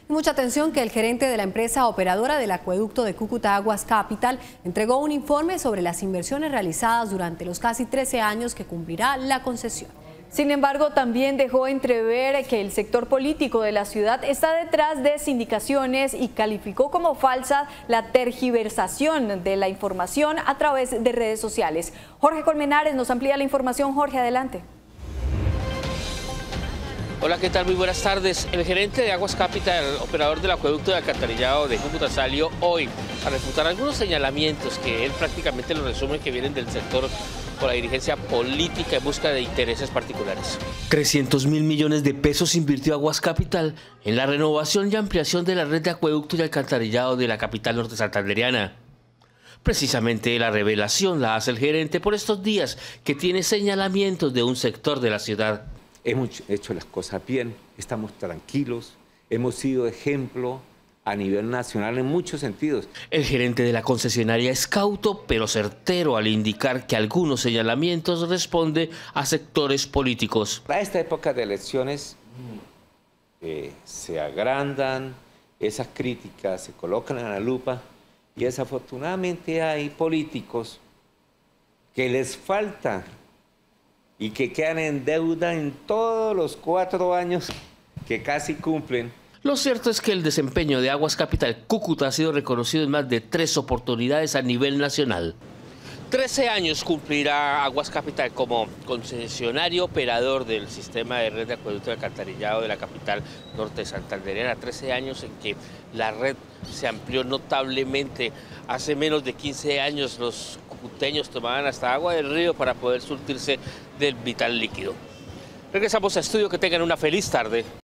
Mucha atención que el gerente de la empresa operadora del acueducto de Cúcuta Aguas Capital entregó un informe sobre las inversiones realizadas durante los casi 13 años que cumplirá la concesión. Sin embargo, también dejó entrever que el sector político de la ciudad está detrás de sindicaciones y calificó como falsa la tergiversación de la información a través de redes sociales. Jorge Colmenares nos amplía la información. Jorge, adelante. Hola, ¿qué tal? Muy buenas tardes. El gerente de Aguas Capital, operador del acueducto de alcantarillado de Cúcuta, salió hoy a refutar algunos señalamientos que él prácticamente lo resume que vienen del sector por la dirigencia política en busca de intereses particulares. 300.000 millones de pesos invirtió Aguas Capital en la renovación y ampliación de la red de acueducto y alcantarillado de la capital norte santandereana. Precisamente la revelación la hace el gerente por estos días que tiene señalamientos de un sector de la ciudad. Hemos hecho las cosas bien, estamos tranquilos, hemos sido ejemplo a nivel nacional en muchos sentidos. El gerente de la concesionaria es cauto pero certero al indicar que algunos señalamientos responde a sectores políticos. A esta época de elecciones se agrandan, esas críticas se colocan en la lupa y desafortunadamente hay políticos que les falta y que quedan en deuda en todos los 4 años que casi cumplen. Lo cierto es que el desempeño de Aguas Capital Cúcuta ha sido reconocido en más de 3 oportunidades a nivel nacional. 13 años cumplirá Aguas Capital como concesionario operador del sistema de red de acueducto y alcantarillado de la capital norte santandereana. 13 años en que la red se amplió notablemente. Hace menos de 15 años los cucuteños tomaban hasta agua del río para poder surtirse del vital líquido. Regresamos a estudio, que tengan una feliz tarde.